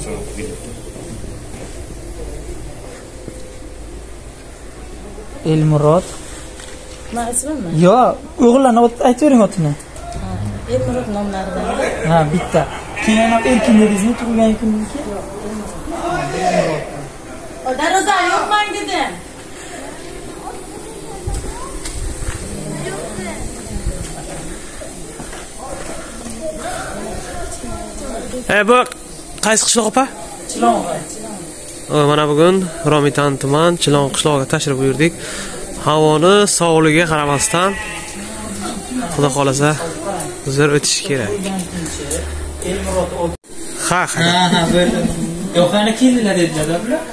Elmurod. Ma ismimi? Yo'q, o'g'illarni aytavering otini. Elmurod nomlaridan. Ha, bitta. Keyin erkin dedingizmi tug'ilgan kuningiz? Darada yo'qman dedim. Bu qaysi qishloq opa? Chilon. Mana bugun Romitan tuman Chilon qishlog'iga tashrif buyurdik. Havoni sog'ligiga qaramasdan xudo xolasa zo'r o'tish kerak. Ha, bo'ldi. Yo'qani keldilar dedilar bular.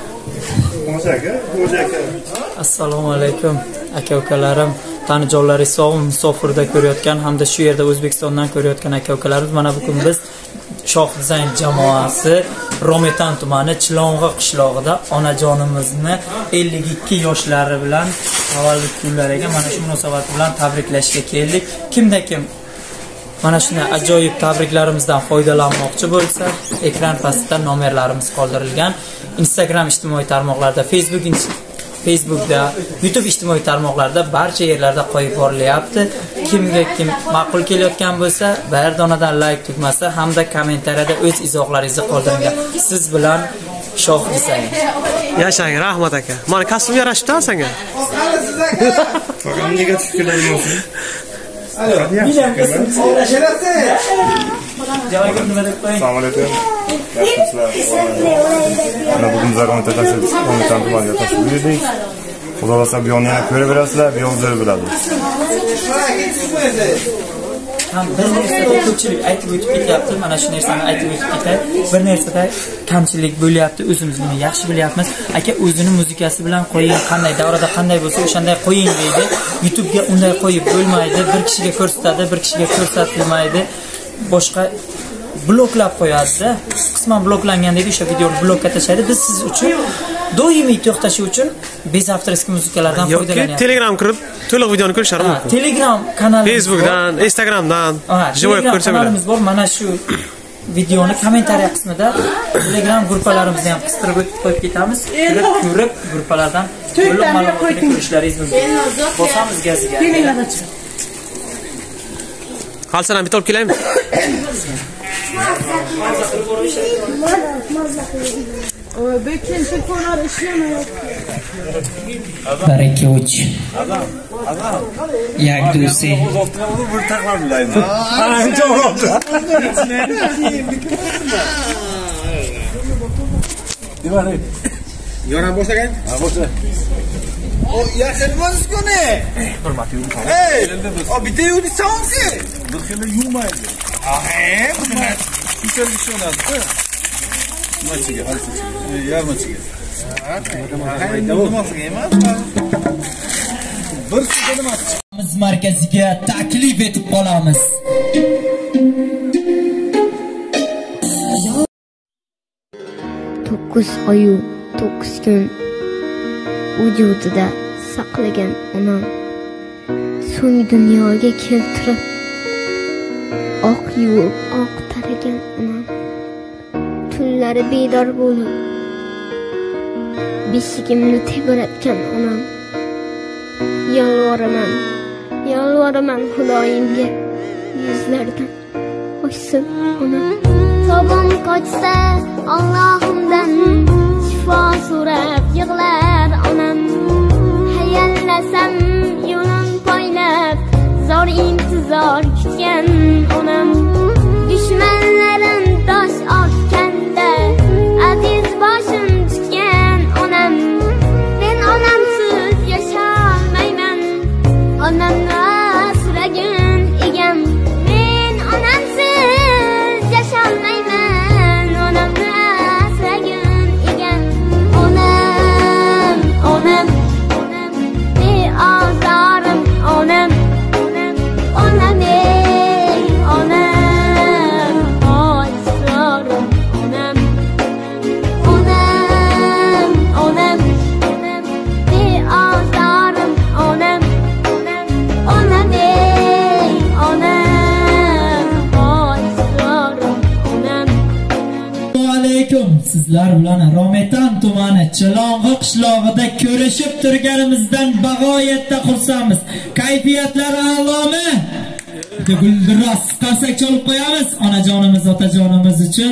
Assalomu alaykum aka-ukalarim, tanijonlaringiz sog'mi, musofirda ko'rayotgan hamda shu yerda O'zbekistondan ko'rayotgan aka-ukalarimiz, mana bugun biz Shoh dizayn jamoasi Romitan tumani Chilong'i qishlog'ida onajonimizni 52 yoshlari bilan tavallud kunlariga mana shu munosabat bilan tabriklashga keldik. Kimda kim mana shunday ajoyib tabriklarimizdan foydalanmoqchi bo'lsa, ekran pastida nomerlarimiz qoldirilgan. Instagram ijtimoiy tarmoqlarida, Facebookda, YouTube ijtimoiy tarmoqlarida barcha yerlarda qo'yib borilyapti. Kimga kim ma'qul kelayotgan bo'lsa, bir donadan like tugmasi hamda kommentariyada o'z izohlaringizni qoldiring. Siz bilan Shoh dizayn. Yashang, rahmat aka. Mana kostyum yarashibdi senga. Faqat negativ fikrlar bo'lsin. Assalomu alaykum. Mana bugun Romitan tumaniga tashrif buyurdik. Xudo xolasa bu yo'lni yana ko'raverasizlar, bu yo'l zo'r bo'ladi. Bir narsada ko'pchilik aytib o'tib ketyapti, mana shu narsani aytib o'tib ketay. Bir narsada kamchilik bo'lyapti, o'zimiz buni yaxshi bilyapmiz. Aka o'zini muzikasi bilan qo'ying, qanday davrada qanday bo'lsa o'shanday qo'ying deydi. YouTube'ga unday qo'yib bo'lmaydi, bir kishiga ko'rsatadi, bir kishiga ko'rsatilmaydi. Boshqa bloklab qo'yadi-da. Qisman bloklangan deydi, o'sha videoni blokka tashlaydi. Biz siz uchun doimiy to'xtashi uchun bezavtorskiy muzikalardan foydalanyapmiz. Telegram kirib to'liq videoni ko'rishlari mumkin. Telegram kanalimiz, Facebookdan, Instagramdan jivoy ko'rsa bo'ladi. Kanalimiz bor. Mana shu videoni kommentariya qismida Telegram gruppalarimizni ham qistirib qo'yib ketamiz. Ko'rib gruppalardan to'liq ma'lumotni ko'rishlaringiz mumkin. Bosamiz gaziga. Qalsadan bitta olib kelaymi? Bekin telefonlar ishlamayapti. Baraka uch. Yagdusi. Bir taqlar bilaymi? Dimani. Yora boshlagan? Ha, boshla. O yaxshimisiz-ku ne? Hurmat yo'q. Hey, o bitta yo'qni savsi. Bir xil yurmaydi. Buni tushirib ishonadi. Machiga, yarmachiga. Bir Biz markaziga taklif etib qolamiz. To'qqiz oyu 9 kun vujudida saqlagan onam so'ng dunyoga keltirib oq yuvib oq taragan onam tunlari bedor bo'lib beshigimni tebratgan onam yolvoraman xudoyimga yuzlaridan ochsin onam tobam qochsa Allohimdan shifo so'rab yig'lar onam hayallasam yo'lim poylab zor intizor kutgan onam dushmanlarim tosh otganda aziz boshim tutgan onam men onamsiz yasholmayman onamni asragan egam men onamsiz yasholmayman onamni alaykum. Sizlar bilan Romitan tumani Chilong'i qishlog'ida ko'rishib turganimizdan bag'oyatda xursandmiz. Kayfiyatlari a'lomi? Guldiroz qarsak chalib qo'yamiz onajonimiz, otajonimiz uchun.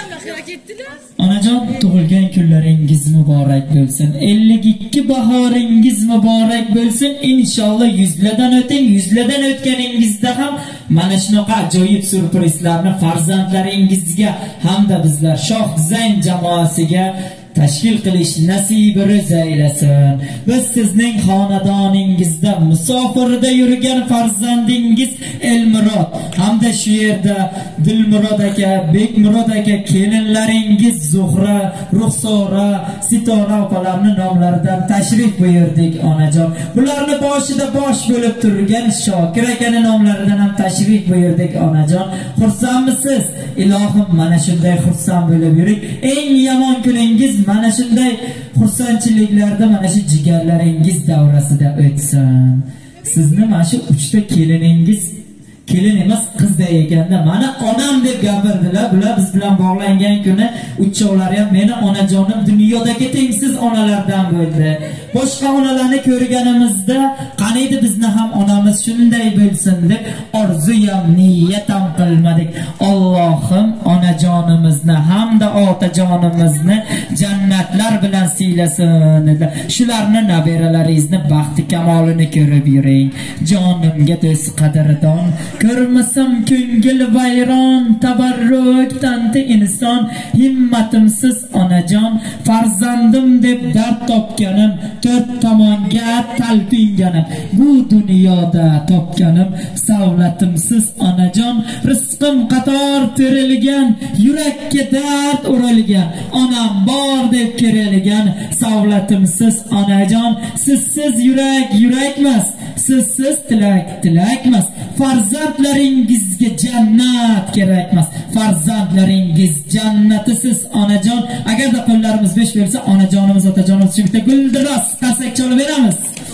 Onajon, tug'ilgan kunlaringiz muborak bo'lsin. 52 bahoringiz muborak bo'lsin. Inshaalloh yuzladan o'ting. Yuzladan o'tganingizda ham mana shunaqa ajoyib surprizlarni farzandlaringizga hamda bizlar Shoh dizayn jamoasiga tashkil qilish nasibi ro'za aylasin. Biz sizning xonadoningizda musofirda yurgan farzandingiz Elmurod hamda shu yerda Dilmurod aka, Bekmurod aka kelinlaringiz Zuhra, Ruxsora, Sitora opalarning nomlaridan tashrif buyurdik onajon. Bularni boshida bosh bo'lib turgan Shokir akaning nomlaridan ham tashrif buyurdik onajon. Xursandmisiz? Ilohim mana shunday xursand bo'lib yuring. Eng yomon kuningiz mana shunday xursandchiliklarda mana shu jigarlaringiz davrasida o'tsin. Sizni mana shu 3 ta keliningiz, kelin emas qizda ekanda mana onam deb gapirdilar. Bular biz bilan bog'langan kuni uchovlari ham meni onajonim dunyodagi tengsiz onalardan bo'ldi. Boshqa onalarni ko'rganimizda qaniydi bizni ham onamiz shunday bo'lsin deb orzu ham niyat ham qilmadik. Allohim onajonimizni hamda otajonimizni jannatlar bilan siylasin. Shularni nabiralaringizni baxti kamolini ko'rib yuring. Jonimga do'st qadrdon, ko'rmasam ko'ngil vayron, tabarruk tanti inson, himmatimsiz onajon, farzandim deb dard topganim, to'rt tomonga talpinganim, bu dunyoda topganim savlatimsiz onajon, rizqim qator terilgan, yurakka dard urilgan, onam bor deb kerilgan, savlatimsiz onajon, sizsiz yurak yurakmas, sizsiz tilak tilakmas, farzandlaringizga jannat kerakmas, farzandlaringiz jannatisiz onajon. Agarda qo'llarimiz besh bo'lsa, onajonimiz, otajonimiz uchun bitta guldiroz qarsak chalib beramiz.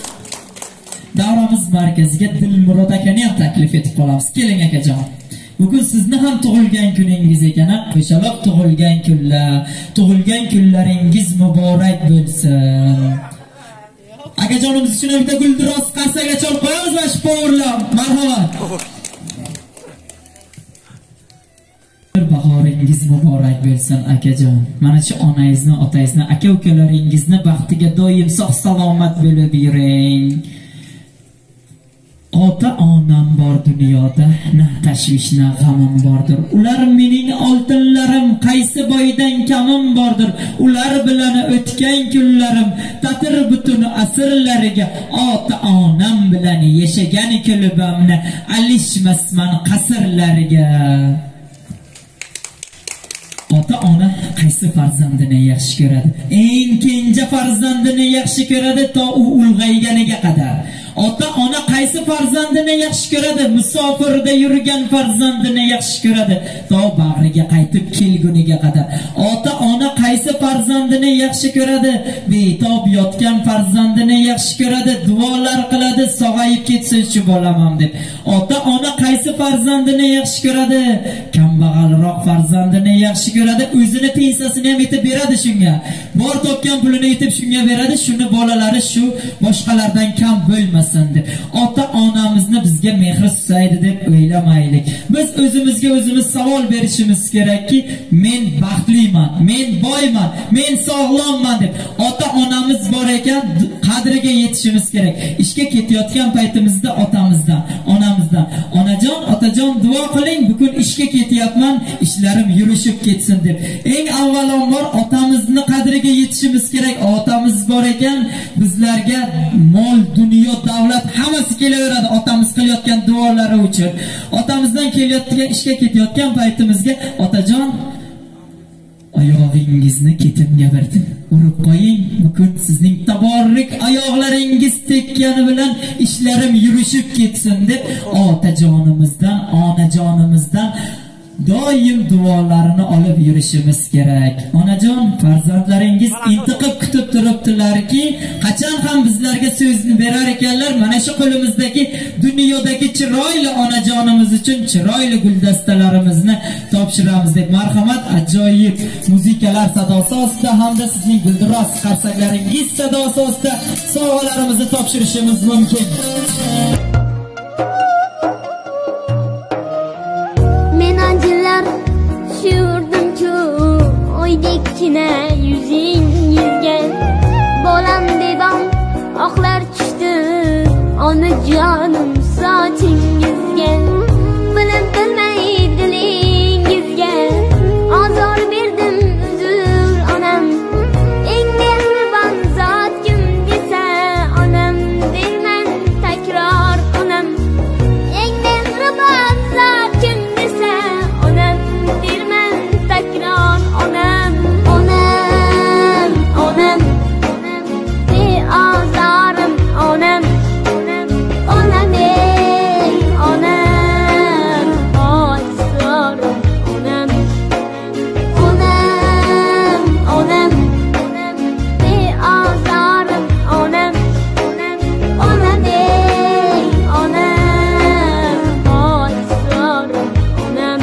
Davramiz markaziga Dilmurod akani ham taklif etib qolamiz. Keling akajon. Bugun sizni ham tug'ilgan kuningiz ekan. Qo'shaloq tug'ilgan kunlar, tug'ilgan kunlaringiz muborak bo'lsin. Akajonimiz uchun bitta guldiroz qarsak chalib qo'yamiz va shporlar. Marhamat. Bahoringiz muborak bo'lsin akajon. Mana shu onangizni, otangizni, aka-ukalaringizni baxtiga doim sog' salomat bo'lib yuring. Ota onam bor dunyoda, na tashvish na g'amim bordir. Ular mening oltinlarim, qaysi boydan kamim bordir. Ular bilan o'tgan kunlarim tatir butun asrlariga, ota onam bilan yashagan kulbamni alishmasman qasrlariga. Ota ona qaysi farzandini yaxshi ko'radi? Eng kenja farzandini yaxshi ko'radi to u ulg'ayganiga qadar. Ota ona qaysi farzandini yaxshi ko'radi? Musofirda yurgan farzandini yaxshi ko'radi to bag'riga qaytib kelguniga qadar. Ota ona qaysi farzandini yaxshi ko'radi? Betob yotgan farzandini yaxshi ko'radi, duolar qiladi, sog'ayib ketsin-chi bolamam deb. Ota ona qaysi farzandini yaxshi ko'radi? Kambag'alroq farzandini yaxshi ko'radi, o'zini pensiyasini ham yetib beradi shunga. Bor topgan pulini yetib shunga beradi, shuni bolalari shu boshqalardan kam bo'lmasin deb. Ota onamizni bizga mehr susaydi deb o'ylamaylik. Biz o'zimizga o'zimiz savol berishimiz kerakki, men baxtliman, men boyman, men sog'lomman deb. Ota onamiz bor ekan, qadriga yetishimiz kerak. Ishga ketayotgan paytimizda otamizdan, onamizdan, onajon, otajon duo qiling, bugun ishga ketyapman, ishlarim yurishib ketsin deb. Eng avvalambor otamizni qadriga yetishimiz kerak. Otamiz bor ekan, bizlarga mol, dunyo, davlat hammasi kelaveradi otamiz qilayotgan duolari uchun. Otamizdan kelayotgan, ishga ketayotgan paytimizga otajon, oyog'ingizni ketimga birdim urib qo'ying, bugun sizning taborruk oyoqlaringiz tekkani bilan ishlarim yurishib ketsin deb otajonimizdan, onajonimizdan doim duolarini olib yurishimiz kerak. Onajon, farzandlaringiz intiqib kutib turibdilarki, qachon ham bizlarga so'zni berar ekanlar. Mana shu qo'limizdagi dunyodagi chiroyli onajonimiz uchun chiroyli guldastalarimizni topshiramiz deb marhamat, ajoyib muzikalar sadosi ostida hamda sizning guldiroz qarsaklaringiz sadosi ostida sovg'alarimizni topshirishimiz mumkin. Men anjirlar tushirdim-ku oydekina yuzingizga, bolam devam oqlar tushdi onajonim sochingizga, bilib bilmay dilingizga azor berdim uzr onam, eng mehribon zot kim desa onam derman takror onam, eng mehribon zot kim desa onam derman takror onam, onam, onam, beozorim onam, onam ey onam, oysorim onam, onam, onam, beozorim onam, onam ey onam, oysorim onam.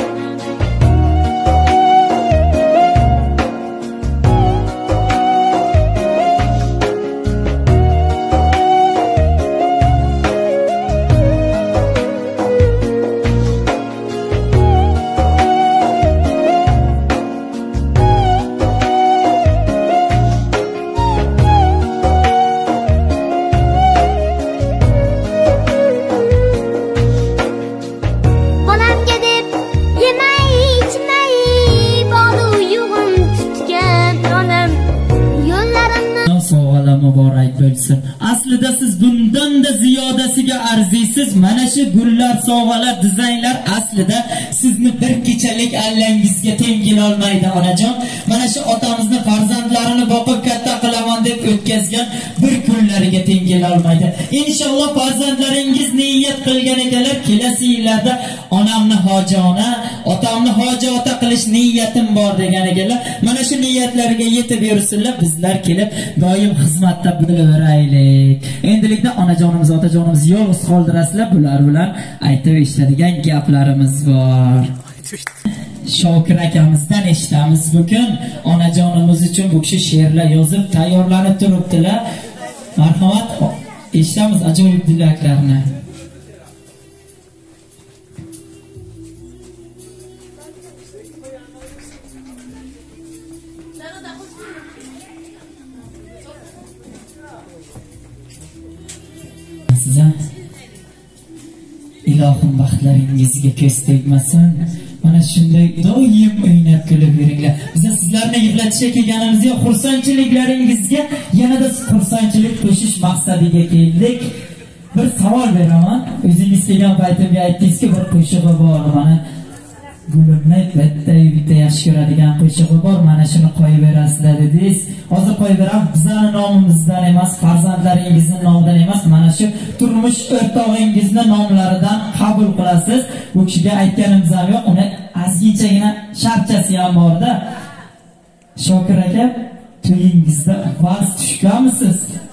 Bolamga deb yemay ichmay bolu yug'im tutgan onam, yo'llarimni Sovg'alar muborak bo'lsin. Aslida siz bundan-da ziyodasiga arziysiz. Mana shu gullar, sovg'alar, dizaynlar aslida sizni bir kechalik allangizga teng kelolmaydi onajon. Mana shu otamizni farzandlarini boqib katta qilaman deb o'tkazgan bir kunlariga teng kelolmaydi. Inshaalloh farzandlaringiz niyat qilgan ekanlar, kelasi yillarda onamni hojona, otamni hoji ota qilish niyatim bor degan ekanlar. Mana shu niyatlarga yetib yursinlar, bizlar kelib doim xizmatda bo'laveraylik. Endilikda onajonimiz, otajonimiz yolg'iz qoldirasizlar, bular bilan aytib eshitadigan gaplarimiz bor. Shokir akamizdan eshitamiz bugun. Onajonimiz uchun bu kishi she'rlar yozib tayyorlanib turibdilar. Marhamat, eshitamiz ajoyib dilaklarni. Sizlar ilohim baxtlaringizga ko'z tegmasin. Mana shunday doim o'ynab kulib yuringlar. Biz sizlarni yig'latishga kelganimiz yo'q, xursandchiliklaringizga yanada xursandchilik qo'shish maqsadiga keldik. Bir savol beraman. O'zingiz kelgan paytimga aytdingizki, bir qo'shig'i bor. Mana gulimni bitta yaxshi ko'radigan qo'shig'i bor. Mana shuni qo'yib berasizlar dedingiz. Hozir qo'yib beram. Bizning nomimizdan emas, farzandlaringizning nomidan emas, mana shu turmush o'rtog'ingizning nomlaridan qabul qilasiz. Bu kishiga aytganimiz ham yo'q. Uni azginchagina shartchasi ham bor-da. Shokir aka, to'yingizda vals tushganmisiz?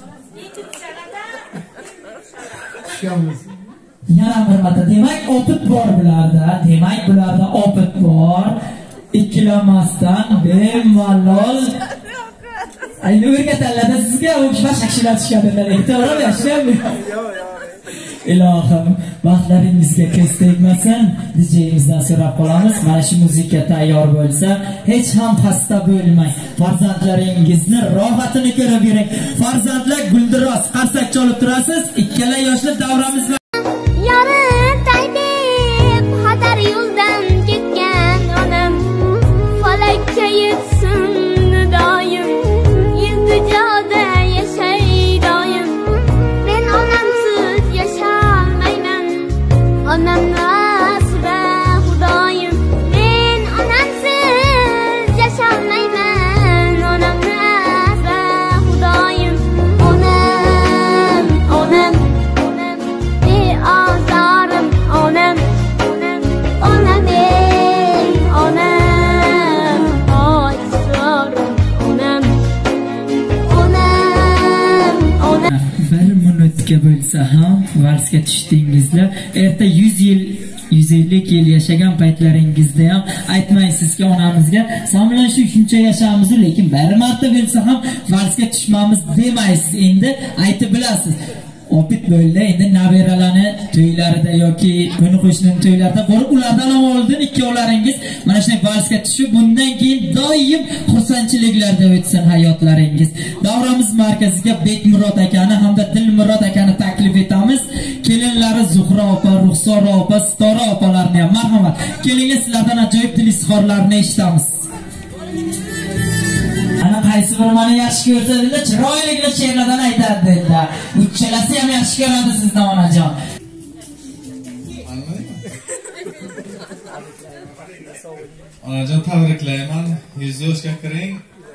Tushganmiz. Yana bir marta, demak opit bor bularda, demak bularda opit bor. Ikkilamasdan bemalol ayni o'rgatanlarda sizga u kishilar shakillatishganlar, to'g'rimi? Yaxshimi? Ilohim, baxtlaringizga ko'z tegmasin. DJ'imizdan so'rab qolamiz. Mana shu muzika tayyor bo'lsa, hech ham xasta bo'lmang. Farzandlaringizni rohatini ko'rib yuring. Farzandlar guldiroz qarsak cholib turasiz. Ikkala yoshlik davramiz yoritay deb xatar yo'ldan ketgan onam, falakka yetsin doim, iltijoda yashay doim. Men onamsiz yasholmayman, onamni asra xudoyim. Men onamsiz yasholmayman, onamni asra xudoyim. Onam, onam, onam, o'tga bo'lsa ham valsga tushdingizlar. Erta 100 yil 150 yil yashagan paytlaringizda ham aytmaysizki onamizga "Sen bilan shuncha yashamiz, lekin bir marta bo'lsa ham valsga tushmamiz" demaysiz. Endi aytib bilasiz. Opit bo'ldi, endi nabiralarni to'ylarida yoki qo'ni qo'shnining to'ylarida borib ulardan ham oldin ikkovlaringiz mana shunday valsga tushib, bundan keyin doim xursandchiliklarda o'tsin hayotlaringiz. Davramiz markaziga Bekmurod akani hamda Dilmurod akani taklif etamiz. Kelinlari Zuhra opa, Ruxsora opa, Sitora opalarni ham marhamat. Kelinga sizlardan ajoyib dil izhorlarini eshitamiz. Ana qaysi bir meni yaxshi ko'rsatdi, chiroyli she'rlardan aytadi dedi. Uchalasi ham yaxshi ko'radi sizni onajon. Onajon tabriklayman. 100 yoshga kiring.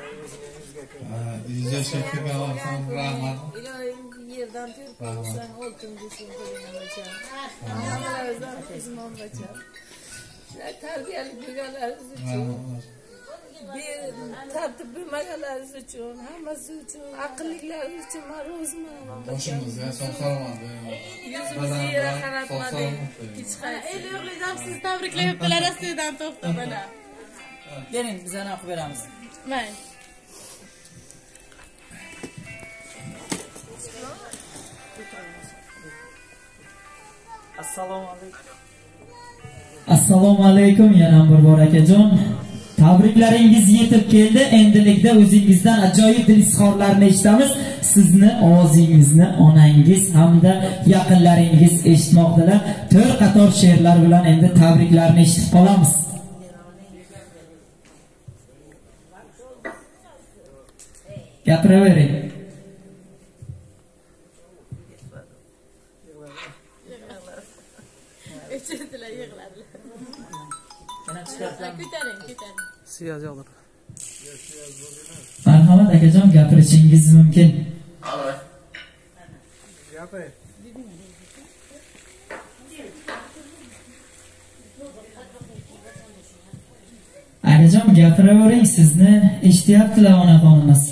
100 yoshga kirgan ham rahmat. Yerdan terpolsan, oltin desin qo'lingizga. Hammalardan xizmatgacha. Tarbiyali bo'lganlaringiz uchun. Tartib bilmaganlaringiz uchun, hammasi uchun, aqlliklaringiz uchun men roziman. Boshimizga sog' salomat bo'ling. Yuzimizga yara qaratmading. Hech qanday. Elyo'g'lidam sizni tabriklayaptilar astidan to'xtab ana. Bering, biz ana o'qib beramiz. Mayli. Assalomu alaykum yana bir bor akajon. Tabriklaringiz yetib keldi. Endilikda o'zingizdan ajoyib dil izhorlarini eshitamiz. Sizni ovozingizni onangiz hamda yaqinlaringiz eshitmoqdalar. 4 qator she'rlar bilan endi tabriklarni eshitib qolamiz. Gapiravering. Siyozlar. Marhamat akajon, gapirishingiz mumkin. Akajon gapiravering, sizni eshityaptilar onaxonimiz.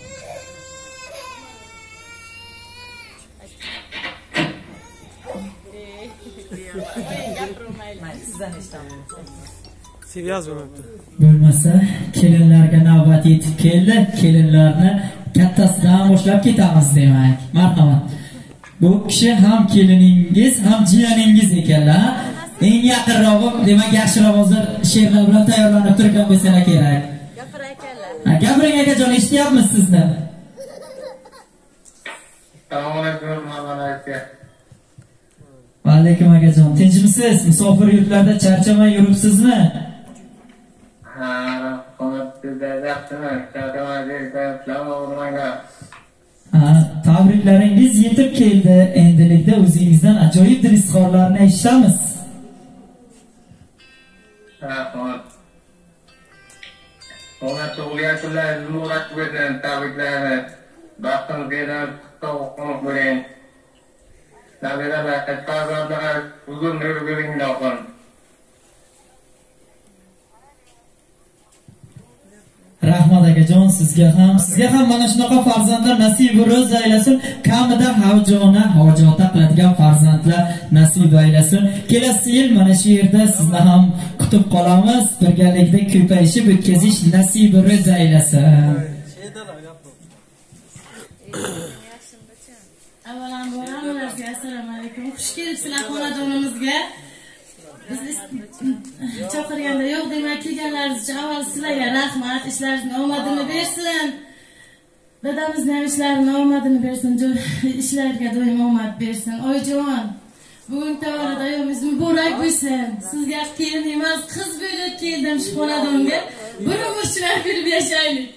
Bo'lmasa kelinlarga navbat yetib keldi. Kelinlarni kattasidan boshlab ketamiz demak. Marhamat. Bu kishi ham keliningiz, ham jiyaningiz ekanlar. Eng yaqinroq, demak yaxshiroq hozir she'rlar bilan tayyorlanib turgan bo'lsa kerak. Gapiray ekanlar. Gapiring akajon, eshityapmiz sizni. Assalomu alaykum, aka. Va alaykum akajon. Tinchmisiz? Musofir yurtlarda charchamay yuribsizmi? Tabriklaringiz yetib keldi. Endilikda o'zingizdan ajoyib dil izhorlarini eshitamiz. Ona tug'ilgan kunlaringiz muborak bo'lsin. Tabriklayman. Baxtingizga sog'lik bo'ling. Nabiralar, farzandlar uzun ömürlüğünde olsun. Rahmat akajon, sizga ham mana shunaqa farzandlar nasib ro'z aylasin. Kamida havjona, hojota qiladigan farzandlar nasib aylasin. Kelasi yil mana shu yerda sizni ham kutib qolamiz. Birgalikda ko'payishib o'tkazish nasib ro'z aylasin. Assalomu alaykum. Xush kelibsizlar xonadonimizga. Bizni chaqirganda yo'q demak kelganlaringiz uchun avval sizlarga rahmat. Ishlaringizni omadini bersin. Dadamizni ham ishlarini omadini bersin. Ishlariga doim omad bersin. Oyijon, bugun tavallud ayomingiz muborak bo'lsin. Sizga kelin emas, qiz bo'lib keldim shu xonadonga. Bir umr chiroy berib yashaylik.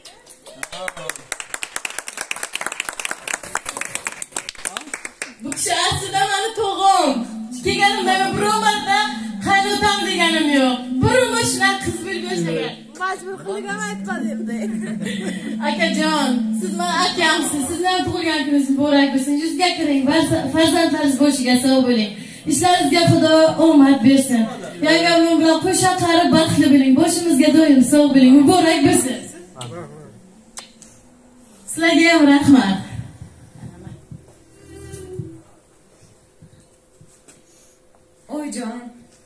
Bu kishi aslida meni tog'am. Kelganimda men biror marta qaynotam deganim yo'q. Bir umr shunaqa qiz bo'lib yashagan. Majbur qilgan aytmadimda. Akajon, siz men akamsiz. Sizni ham tug'ilgan kuningiz muborak bo'lsin. Yuzga kiring, farzandlaringiz boshiga sog' bo'ling. Ishlaringizga Xudo omad bersin. Yangam bilan qo'sha qarib baxtli bo'ling. Boshimizga doim sog' bo'ling. Muborak bo'lsin. Sizlarga ham rahmat. oyijon.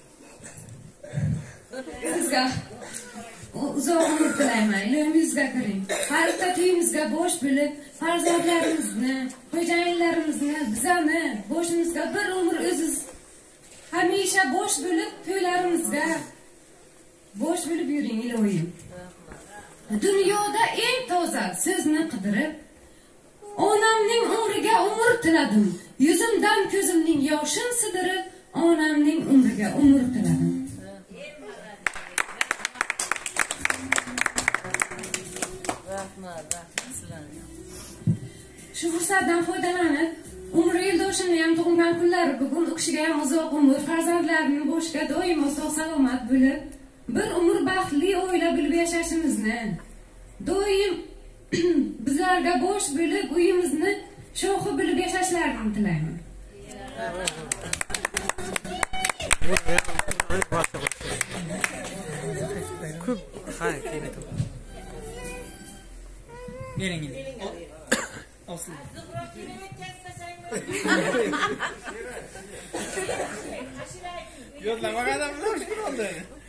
Sizga uzoq umr tilayman. Uyimizga kiring. Har uyimizga bo'sh bo'lib, farzandlarimizni, xo'jayinlarimizni, bizani boshimizga bir umr o'ziz hamisha bo'sh bo'lib, to'ylarimizga bo'sh bo'lib yuring ilohim. Dunyoda eng toza so'zni qidirib, onamning umriga umr tiladim. Yuzimdan ko'zimning yoshin sidirib, onamning umriga umr tiladim. Shu fursatdan foydalanib, umr yo'ldoshimni ham tug'ilgan kunlari bugun u kishiga ham uzoq umr, farzandlarining boshiga doimo sog' salomat bo'lib, bir umr baxtli oila bo'lib yashashimizni, doim bizlarga bo'sh bo'lib, uyimizni shohi bo'lib yashashlarini tilayman. Ko'p Bering. Olsin. Yo'qlamagan odamlar shukur oldi.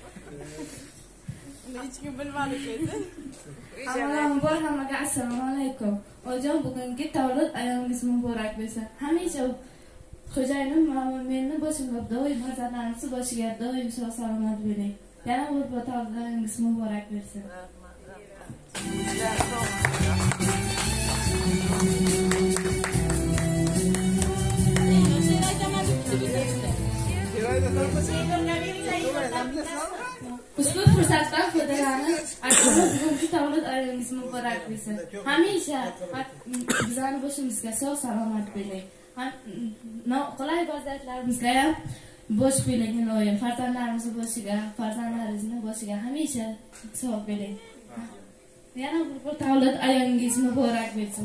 Hech kim bilmadi endi. Avvalambor hammaga assalomu alaykum. Ojon bugungi tavlid ayolimiz muborak bo'lsin. Hamisha xo'jayinim meni boshimga doim farzandlarimiz boshiga doim sog' salomat bo'ling. Yana bir tavlid ayolimiz muborak bo'lsin. Ushbu fursatdan foydalanib, bugungi tavlid ayolimiz muborak bo'lsin. Hamisha bizani boshimizga sog' salomat bo'ling. Qulay vaziyatlarimizga ham bosh bo'ling ilohim. Farzandlarimizni boshiga, farzandlaringizni boshiga hamisha sog' bo'ling. Yana bir tavlid ayolingiz muborak bo'lsin.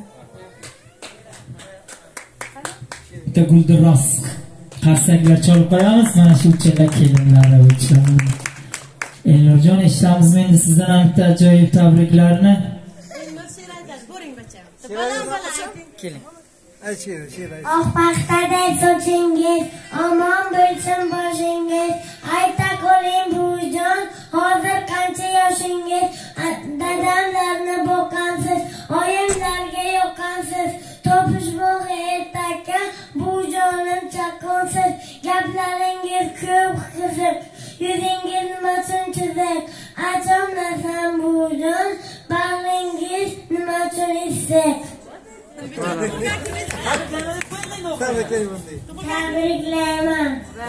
Bitta guldiroz qarsaklar chalib qo'yamiz mana shu uchala kelinlari uchun. Elnurjon, eshitamiz endi sizdan ham bitta ajoyib tabriklarni. Keling. Oh paxtaday sochingiz, omon bo'lsin boshingiz. Ayta qo'ying buvijon, hozir qancha yoshingiz? Dadamlarni boqansiz, oyimlarga yoqqansiz. Topish bog'i ertakka, buvijonim chaqqansiz. Gaplaringiz ko'p qiziq, yuzingiz nima uchun chiziq? Achonmasam buvijon, bag'ringiz nima uchun issiq? Tabriklayman.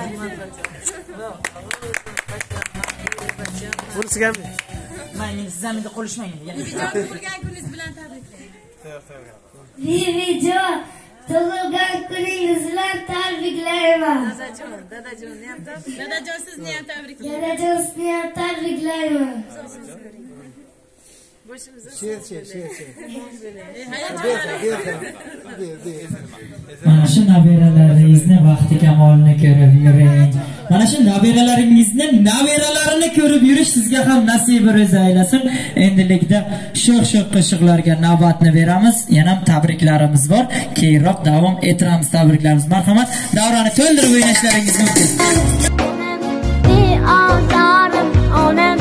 Bunisiga ham Mayli, sizdan menga qo'lishmang. Tug'ilgan kuningiz bilan tabriklayman. Vivijon, tug'ilgan kuningiz bilan tabriklayman. Dadajon ham tabriklayman. Dadajon sizni ham tabriklayman. Dadajon sizni ham tabriklayman. Mana shu nabiralaringizni vaqti kamolini ko'rib yuring. Mana shu nabiralarini ko'rib yurish sizga ham nasib ro'za aylasin. Endilikda sho'x qo'shiqlarga navbatni beramiz. Yana ham tabriklarimiz bor. Keyinroq davom ettiramiz tabriklarimiz. Marhamat, davrani to'ldirib o'ynashlaringiz mumkin. Onam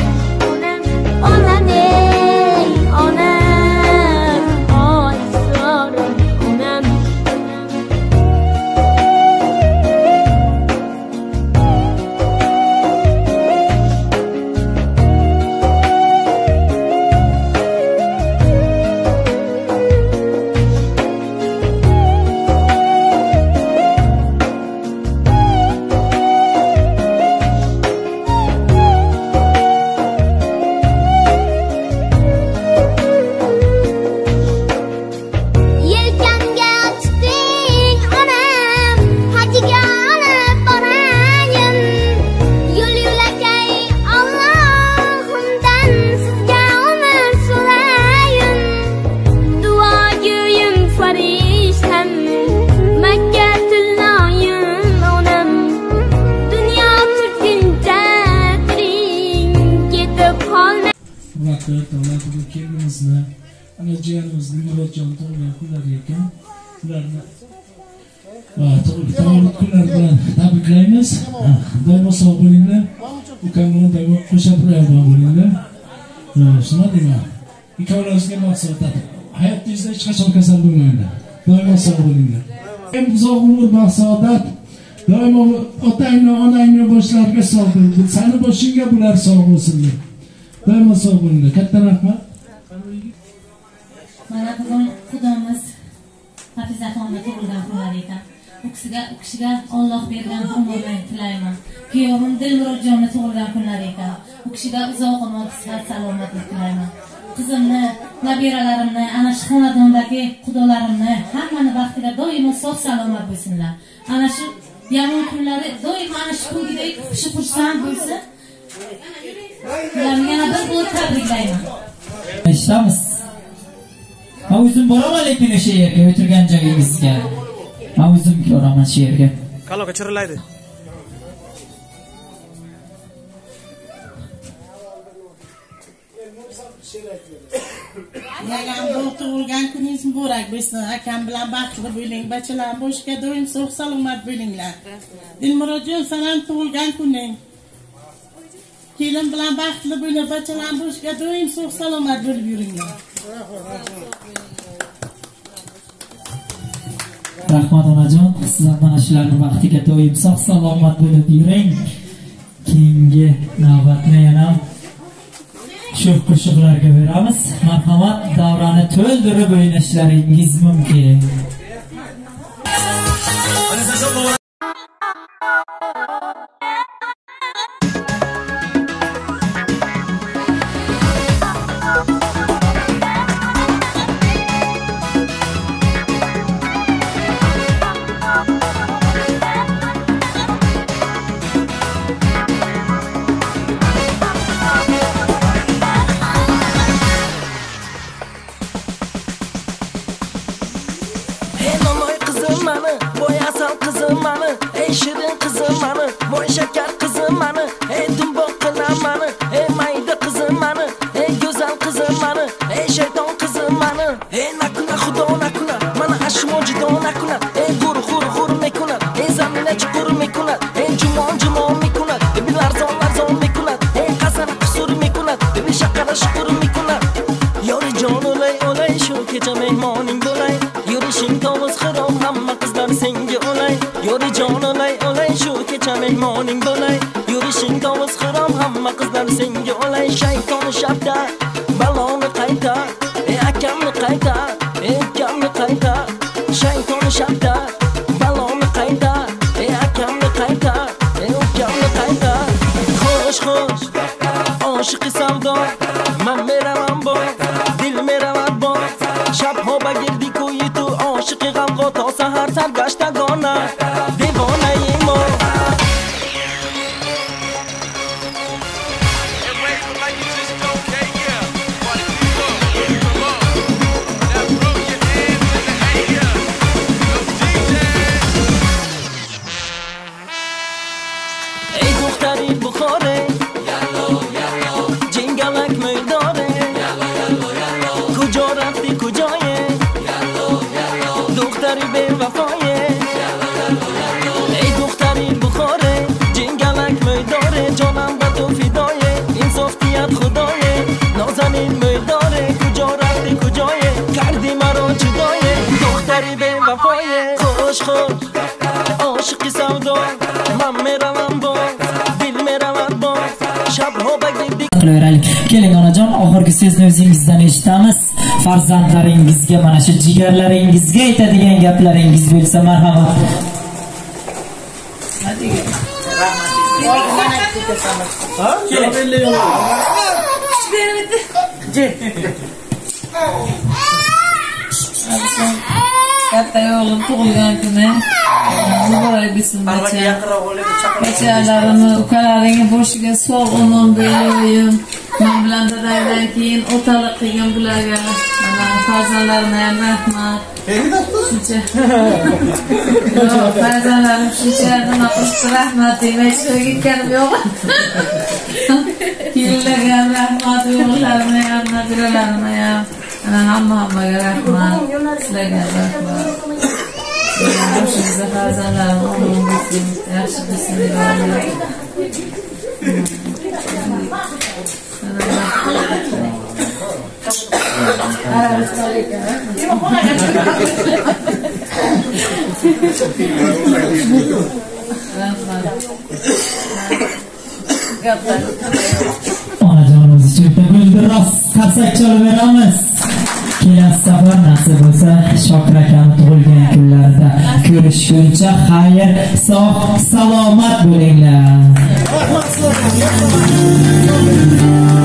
Ana jiyanimizni Murodjon tug'ilgan kunlari ekan. Ularni Tavallud kunlari bilan tabriklaymiz. Doimo sog' bo'linglar. Ukamni doimo qo'shib bo'linglar. Shuna deyman. Ikkovlaringizga munosabat. Hayotingizda hech qachon kasal bo'lmanglar. Doimo sog' bo'linglar. Ham uzoq umr, baxt-saodat. Doimo otangni, onangni boshlariga sog' bo'ling. Seni boshingga bular sog' bo'lsinlar. Doimo sog' bo'linglar. Katta rahmat. Mana bugun Xudomiz Hafizaxonni tug'ilgan kunlar ekan. U kishiga Alloh bergan umrni tilayman. Kuyovim Dilmurodjonni tug'ilgan kunlar ekan. U kishiga uzoq umr, sihat, salomatlik tilayman. Qizimni, nabiralarimni, ana shu xonadondagi xudolarimni hammani baxtiga doimo sog' salomat bo'lsinlar. Ana shu yomon kunlari doimo ana shu kungidek xursand bo'lsin. Ularni yana bir bor tabriklayman. Eshitamiz. Men o'zim boraman lekin o'sha yerga o'tirgan joyingizga. Men o'zim boraman shu yerga. Kaloga chirilaydi. Yagam tug'ilgan kuningiz muborak bo'lsin. Akam bilan baxtli bo'ling. Bachalar boshga doim sog' salomat bo'linglar. Dilmurodjon, sen ham tug'ilgan kuning. Kelin bilan baxtli bo'lib, bachalar boshga doim sog' salomat bo'lib yuringlar. Rahmat onajon, siz ham mana shularning vaqtiga doim sog' salomat bo'lib yuring. Keyingi navbatni yana shu qo'shiqlarga beramiz. Marhamat, davrani to'ldirib o'ynashlaringiz mumkin. Keling onajon, oxirgi so'zni o'zingizdan eshitamiz. Farzandlaringizga, mana shu jigarlaringizga aytadigan gaplaringiz bo'lsa marhamat. Katta o'g'lim tug'ilgan kuni muborak bo'lsin. Bachalarimni, ukalaringni boshiga sog' omon bo'layim. Men bilan dadangdan keyin otalik qilgan bularga, farzandlarimga ham rahmat. Shuncha. Farzandlarim shuncha nima qilishdi, rahmat demay ketganim yo'q. Kelinlarga ham rahmat, o'g'illarimga ham, nabiralarimga ham. Hammaga rahmat. Sizlarga rahmat. boshimizda farzandlarimiz omon bo'lsin, yaxshi bo'lsin deb onajonimiz uchun guldiroz qarsak chalib beramiz. Kelasi safar nasib bo'lsa Shokir akani tug'ilgan kunlarida ko'rishguncha xayr, sog' salomat bo'linglar.